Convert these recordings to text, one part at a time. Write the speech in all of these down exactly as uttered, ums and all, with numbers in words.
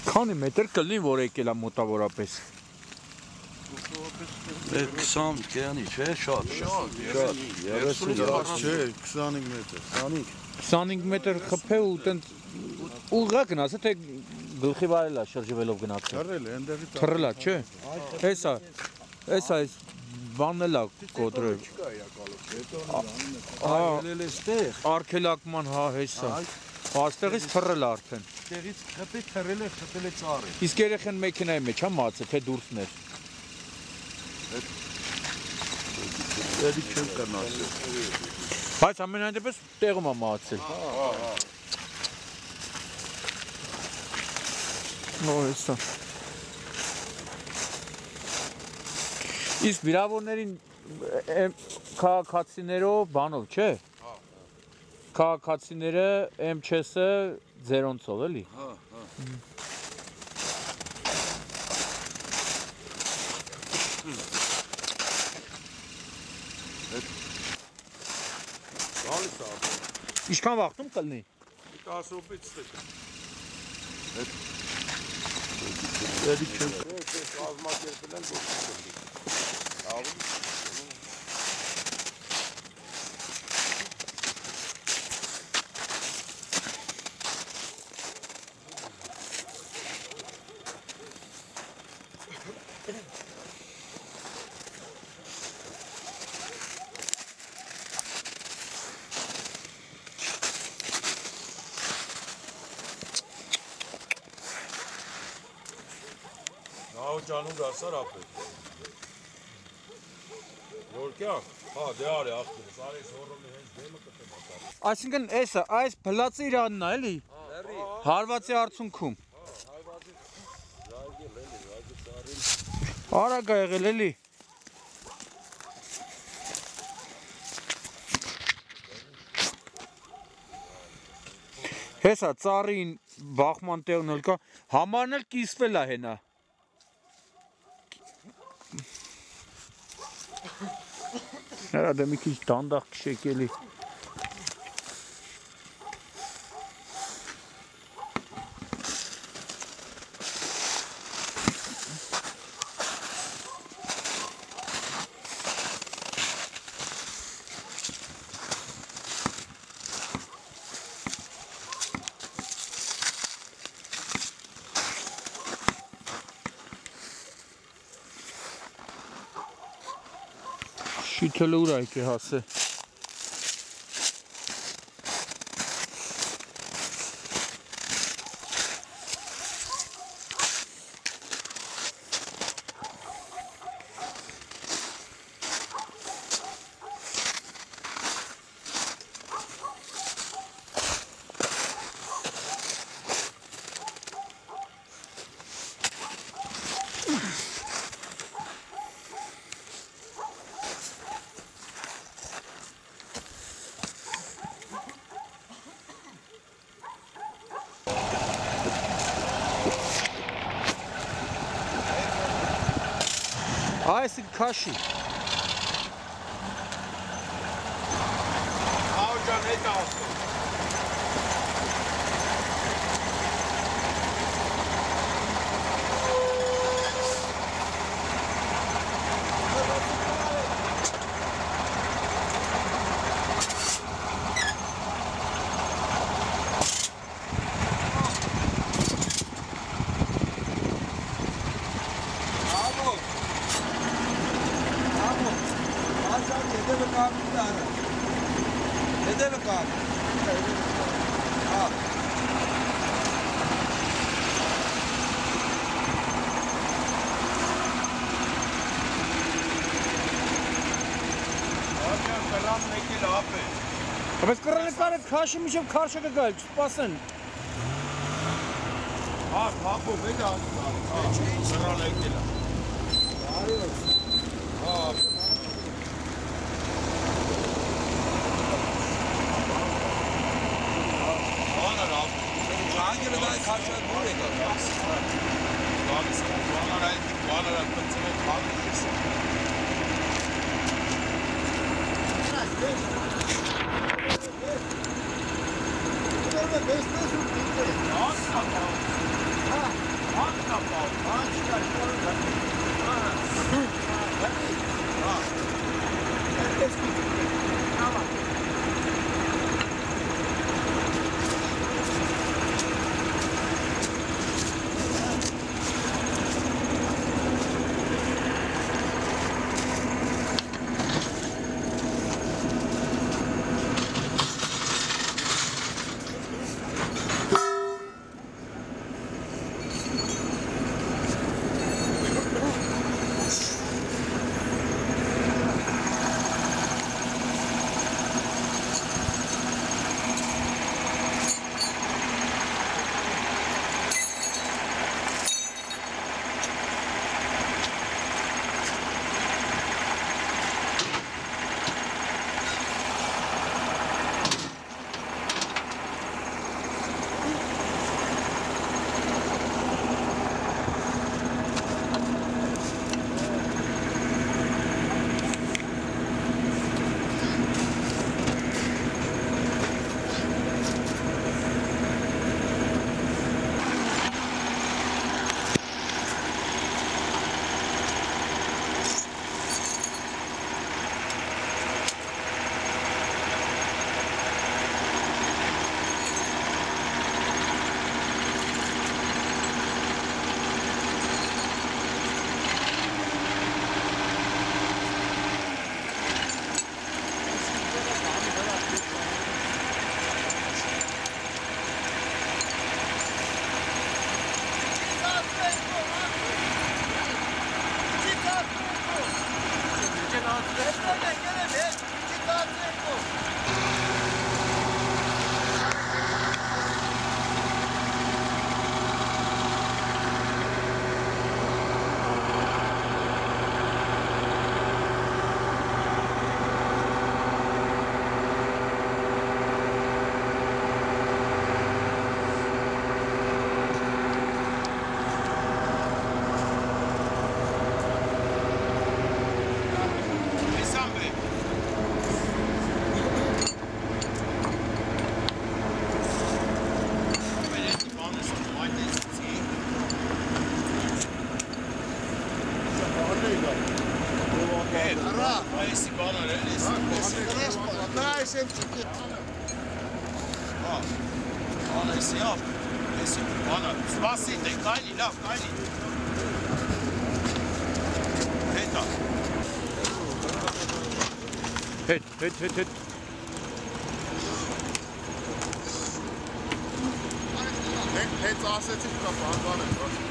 Քանի մետր կլինի, որ եկել է մոտավորապես։ քսան կյանի չէ, շատ, շատ, չէ, քսանհինգ մետր, քսանհինգ մետր խփե ու տենց ուղղա գնաց, թե գլխի վարել է շրջվելով գնացել։ Թռել է, այնտեղից թռել է, չէ։ Էսա, էսա այս բանն է կոտրել։ Ահա, ելել է ստեղ։ Արգելակման հա հեսա։ Այստեղից թռել է արդեն։ Տեղից խփի թռել է, խփել է ծառը։ Իսկ երեխան մեքենայի մեջ հա մացը, թե դուրսն էր։ Էդի չեմ կնասել։ Բայց ամենայն դեպս տեղում է մացել։ Նո հեսա։ Իսկ վիրավորներին քաղաքացիներով բանով, չէ։ Քաղաքացիները էմ չես է ձերոնցով էլի։ Հա, հա։ Գալիս է։ Ինչքան վաղտում կլինի։ տասը րոպեից ստեկա։ Էդի չեմ կազմակերպել են ոչ կլինի։ Ջանու դասար ապետ։ Որ կյանք, հա, դե արի աղբերս, արի սորոմի հենց դեմը կտեմ ատար։ Այսինքն էսը, այս փլացը իրանն է, էլի։ Հարվածի արդյունքում։ Արագ է եղել, էլի։ Հեսա ծառին բախման տեղն էլ կա, համարն էլ կիսվել է հենա։ Հələ də մի քիչ դանդաղ քշեք էլի։ Շիթելը ուր այք է հասե։ Այս քաշի։ Ահա ջան, հետ ասում։ Hedeve kaldı. Ha. Ահա կրան եկել ապե։ Բայց կրանը կարը քաշի միջև քաշը կգալ, չսպասեն։ Հա, հապով է դա կրան եկել է։ Հա, Hangi kadar karşıya buraya kadar? Abi sen bana ait bana ait kaçına kalmışsın. Burada beş beş Այսի բանար էլ էսի։ Դա այս եմ չկի։ Հա։ Ան էսի ավ։ Էսի բանար։ Սպասի, դե կայլի, լավ, կայլի։ Հետա։ Հետ, հետ, հետ, հետ։ Հենց ասեցիք կա բանվան են, ոչ։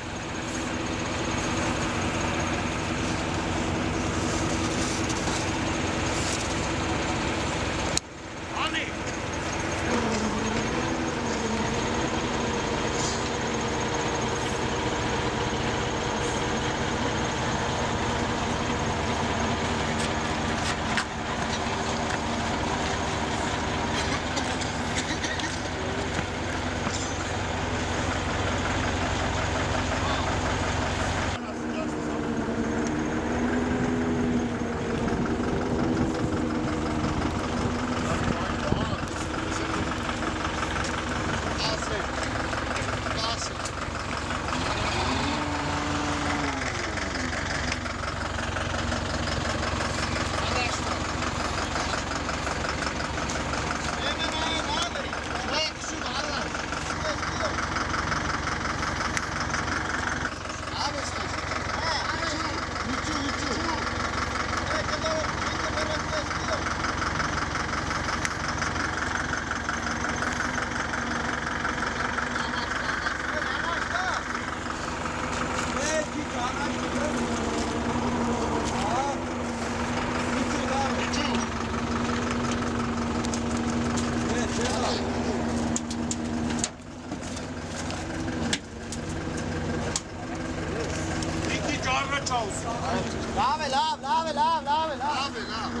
Lave, lave, lave, lave, lave, lave, lave.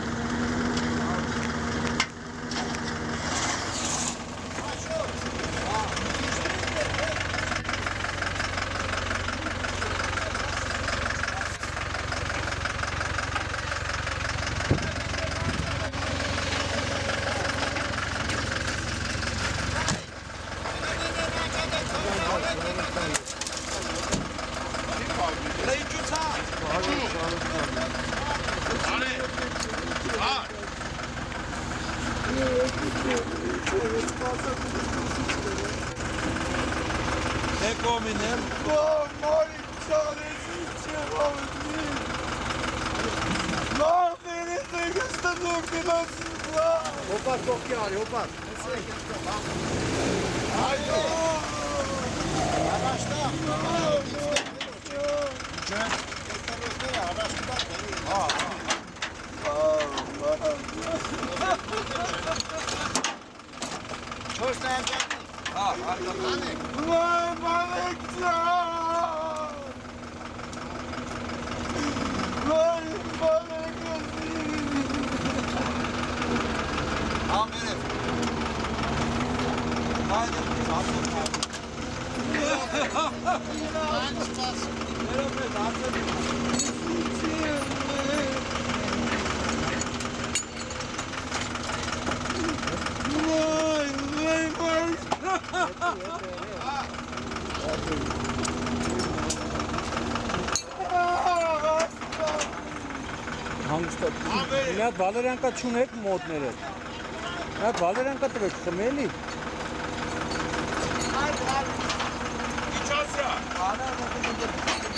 Ne kominem? Oh, mori, çaresi çıkamadı. Lan beni de gösterdim nasıl? Hopar çok yağıyor, hopar. Hayır. Araçta. Ha. Ha, arkadan. Vay balıkçı! Vay balıkçı! Amirim. Haydi. Vay vay vay! Հանգստը։ Մի հատ վալերյանկա չունեք մոտները։ Մի հատ վալերյանկա տվեք, խմելի։ İçaz ya. Ana,